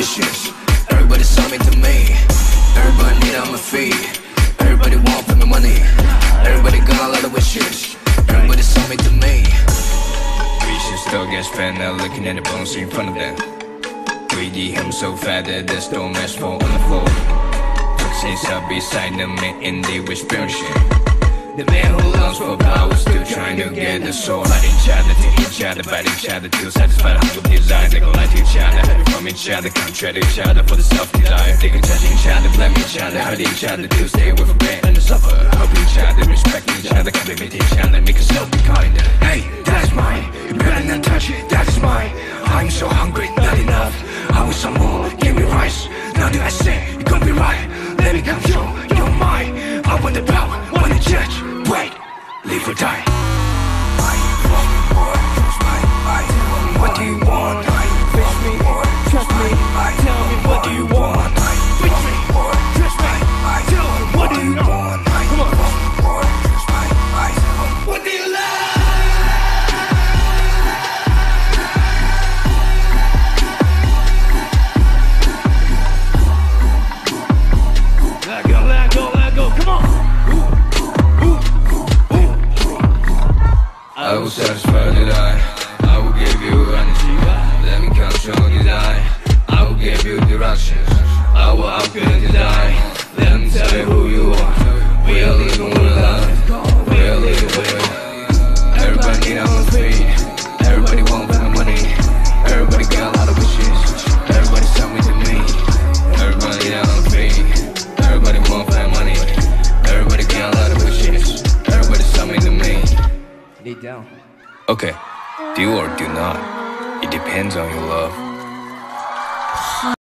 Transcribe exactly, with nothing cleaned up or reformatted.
wishes. Everybody submit to me. Everybody need on my feet. Everybody want for my money. Everybody got a lot of wishes. Everybody submit to me. Wishes still get spent now looking at the bones in front of them. Greedy, I'm so fat that there's no match for on the floor. Toxins are beside them and they whispering shit. The man who longs for power still trying to get the soul. Fight each other to each other, fight each other to satisfy the hunger of desire. They gon' lie to each other, hide from each other, contradict each other for the self-desire. They can judge each other, blame each other, hurt each other to stay away from pain and suffer. Help each other, respect each other, compliment each other, make yourself be kinder. Hey, that's mine. You better not touch it, that is mine. I'm so hungry, not enough. I want some more, give me rice. Now do I say, you gon' be right. Let me control your mind. I want the power, want the judge. Wait, live or die. What do you want? Wish me, trust me, tell me what do you want? Wish me, trust me, tell me what do you want? Come on. What do you like? Let go, let go, let go, come on. I will satisfy the lie. I will give you energy. Let me control the lie. I will give you directions. I will upgrade the die. Let me tell you who you are. We are living with love. We are living with. Everybody need on my feet. Everybody want my money. Everybody got a lot of wishes. Everybody tell me to me. Everybody need on my feet. Everybody want my money. Everybody got a lot of wishes. Everybody tell me to me. Lay down. Okay, do or do not. It depends on your love.